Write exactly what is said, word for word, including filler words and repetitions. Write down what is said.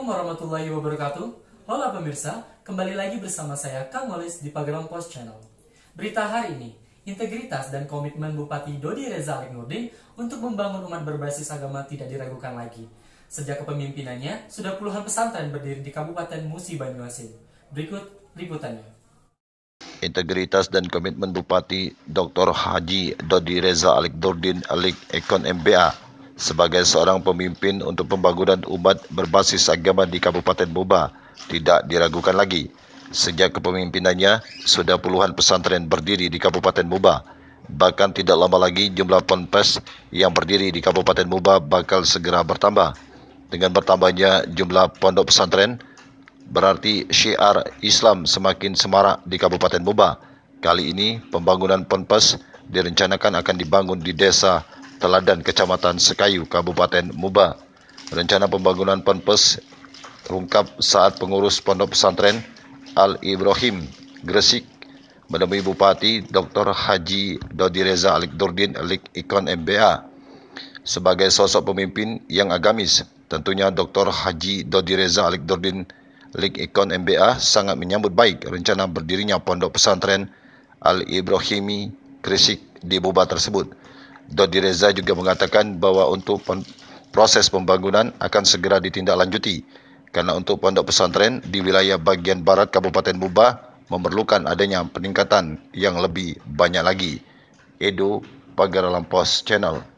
warahmatullahi wabarakatuh. Halo pemirsa, kembali lagi bersama saya Kang Molis di Pagelang Post Channel. Berita hari ini, integritas dan komitmen Bupati Dodi Reza Alik Nurdin untuk membangun umat berbasis agama tidak diragukan lagi. Sejak kepemimpinannya, sudah puluhan pesantren berdiri di Kabupaten Musi Banyuasin. Berikut liputannya. Integritas dan komitmen Bupati Doktor Haji Dodi Reza Alik Nurdin Alik Ekon M B A sebagai seorang pemimpin untuk pembangunan umat berbasis agama di Kabupaten Muba tidak diragukan lagi. Sejak kepemimpinannya, sudah puluhan pesantren berdiri di Kabupaten Muba. Bahkan tidak lama lagi jumlah ponpes yang berdiri di Kabupaten Muba bakal segera bertambah. Dengan bertambahnya jumlah pondok pesantren, berarti syiar Islam semakin semarak di Kabupaten Muba. Kali ini pembangunan ponpes direncanakan akan dibangun di Desa Teladan, Kecamatan Sekayu, Kabupaten Muba. Rencana pembangunan ponpes terungkap saat pengurus pondok pesantren Al-Ibrahim Gresik menemui Bupati Doktor Haji Dodi Reza Alik Nurdin Alik Ekon M B A. Sebagai sosok pemimpin yang agamis, tentunya Doktor Haji Dodi Reza Alik Nurdin Alik Ekon M B A sangat menyambut baik rencana berdirinya pondok pesantren Al-Ibrahimi Gresik di Muba tersebut. Dodi Reza juga mengatakan bahwa untuk proses pembangunan akan segera ditindaklanjuti karena untuk pondok pesantren di wilayah bagian barat Kabupaten Muba memerlukan adanya peningkatan yang lebih banyak lagi. Edo, Pagelang Post Channel.